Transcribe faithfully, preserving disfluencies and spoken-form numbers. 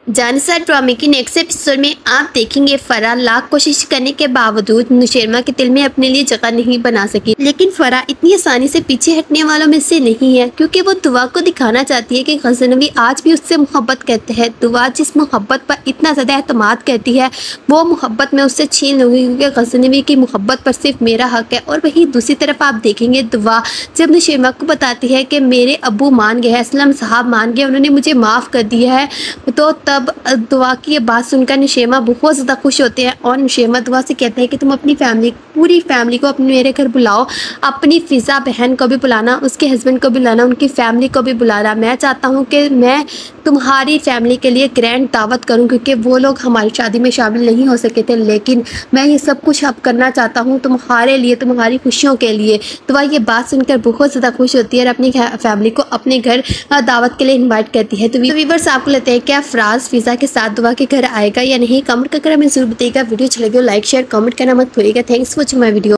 जानिसा ड्रामे की next episode में आप देखेंगे फराह लाख कोशिश करने के बावजूद नुशैमा के दिल में अपने लिए जगह नहीं बना सकी। लेकिन फराह इतनी आसानी से पीछे हटने वालों में से नहीं है, क्योंकि वो दुआ को दिखाना चाहती है कि गजनवी आज भी उससे मोहब्बत करते हैं। दुआ जिस मोहब्बत पर इतना ज़्यादा एतमाद करती है वो मोहब्बत में उससे छीन लूँगी, क्योंकि गजनवी की मोहब्बत पर सिर्फ मेरा हक है। और वहीं दूसरी तरफ आप देखेंगे दुआ जब नुशैमा को बताती है कि मेरे अबू मान गए हैं, असलम साहब मान गए, उन्होंने मुझे माफ़ कर दिया है, तो तब दुआ की ये बात सुनकर नुशैमा बहुत ज़्यादा खुश होते हैं। और नुशैमा दुआ से कहते हैं कि तुम अपनी फैमिली पूरी फैमिली को अपने मेरे घर बुलाओ, अपनी फ़िज़ा बहन को भी बुलाना, उसके हस्बैंड को भी बुलाना, उनकी फैमिली को भी बुलाना। मैं चाहता हूँ कि मैं तुम्हारी फैमिली के लिए ग्रैंड दावत करूँ, क्योंकि वो लोग हमारी शादी में शामिल नहीं हो सके थे, लेकिन मैं ये सब कुछ अब करना चाहता हूँ तुम्हारे लिए, तुम्हारी खुशियों के लिए। दुआ ये बात सुनकर बहुत ज़्यादा खुश होती है और अपनी फैमिली को अपने घर दावत के लिए इन्वाइट करती है। तो व्यूअर्स आपको लगता है क्या फराज फ़िज़ा के साथ दुआ के घर आएगा या नहीं? कमेंट करके हमें जरूर बताइएगा। वीडियो अच्छा लगे लाइक शेयर कमेंट करना मत भूलिएगा। Thanks for watching my video.